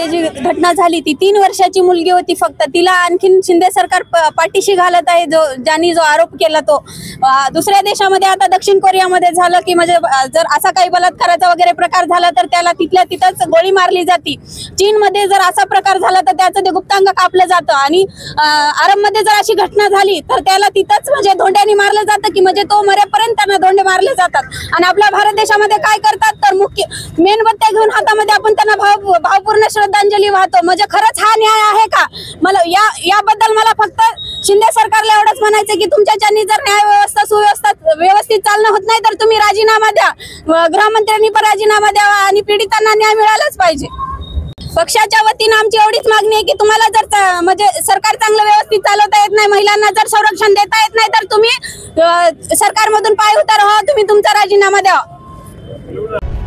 मध्ये जी घटना झाली ती 3 वर्षाची मुलगी होती फक्त, तिला आणखीन शिंदे सरकार पाठीशी घालत आहे, ज्यांनी जो आरोप केला तो दुसऱ्या देशामध्ये आता दक्षिण कोरियामध्ये झालं की म्हणजे जर असा काही बलात्काराचा वगैरे प्रकार झाला तर त्याला तिथल्या तिथंच गोळी मारली जाते। चीनमध्ये जर असा प्रकार झाला तर त्याचं ते गुप्तांग कापलं जातं आणि आरबमध्ये जर अशी घटना झाली तर त्याला तिथंच म्हणजे धोंड्याने मारलं जातं की म्हणजे तो मरेपर्यंत त्यांना धोंडे मारले जातात। आणि आपल्या भारत देशामध्ये काय करतात तर मुख्य मेणबत्त्या घेऊन हातामध्ये आपण त्यांना भावपूर्ण श्रद्धांजली वाहतो। म्हणजे खरंच हा न्याय आहे का? मला याबद्दल मला फक्त शिंदे सरकारला एवढंच म्हणायचं की तुमच्याच्यांनी जर न्याय व्यवस्था सुव्यवस्था व्यवस्थित चालणं होत नाही तर तुम्ही राजीनामा द्या, गृहमंत्र्यांनी पण राजीनामा द्यावा आणि पीडितांना न्याय मिळालाच पाहिजे। पक्षाच्या वतीनं आमची एवढीच मागणी आहे की तुम्हाला जर म्हणजे सरकार चांगलं व्यवस्थित चालवता येत नाही, महिलांना जर संरक्षण देता येत नाही तर तुम्ही सरकारमधून पाय उतार व्हा, तुम्ही तुमचा राजीनामा द्या।